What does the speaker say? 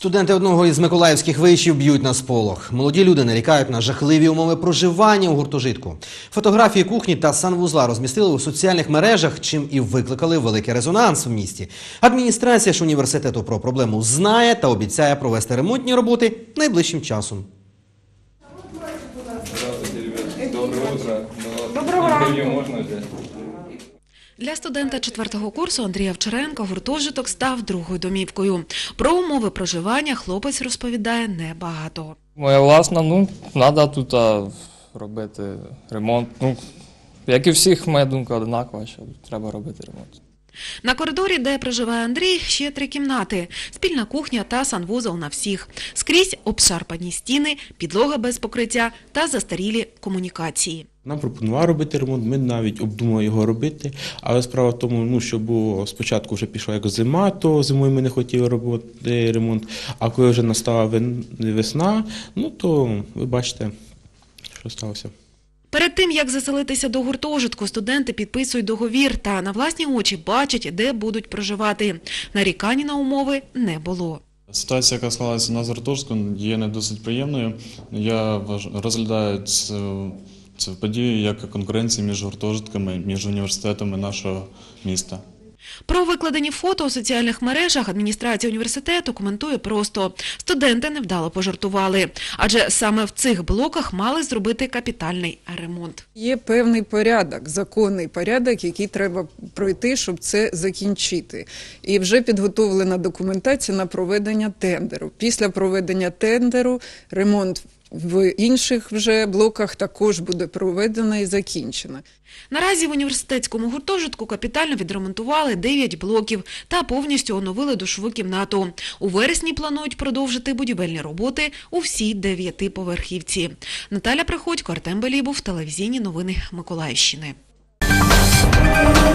Студенти одного із миколаївських вишів б'ють на сполох. Молоді люди нарікають на жахливі умови проживання у гуртожитку. Фотографії кухні та санвузла розмістили у соціальних мережах, чим і викликали великий резонанс в місті. Адміністрація ж університету про проблему знає та обіцяє провести ремонтні роботи найближчим часом. Доброго ранку. Можна взяти? Для студента 4-го курсу Андрія Овчаренка гуртожиток став другою домівкою. Про умови проживання хлопець розповідає небагато. Моя власна, треба тут робити ремонт. Як і всіх, моя думка однакова, що треба робити ремонт. На коридорі, де проживає Андрій, ще 3 кімнати. Спільна кухня та санвузол на всіх. Скрізь обшарпані стіни, підлога без покриття та застарілі комунікації. Нам пропонували робити ремонт, ми навіть обдумали його робити, але справа в тому, що було спочатку вже пішла як зима, то зимою ми не хотіли робити ремонт, а коли вже настала весна, то ви бачите, що сталося. Перед тим, як заселитися до гуртожитку, студенти підписують договір та на власні очі бачать, де будуть проживати. Нарікань на умови не було. Ситуація, яка склалася у нас в гуртожитку, є не досить приємною. Я розглядаю цю подію як конкуренцію між гуртожитками, між університетами нашого міста. Про викладені фото у соціальних мережах адміністрація університету коментує просто. Студенти невдало пожартували, адже саме в цих блоках мали зробити капітальний ремонт. Є певний порядок, законний порядок, який треба пройти, щоб це закінчити. І вже підготовлена документація на проведення тендеру. Після проведення тендеру ремонт в інших вже блоках також буде проведено і закінчено. Наразі в університетському гуртожитку капітально відремонтували 9 блоків та повністю оновили душову кімнату. У вересні планують продовжити будівельні роботи у всій 9-поверхівці. Наталя Приходько, Артем Белібов, телевізійні новини Миколаївщини.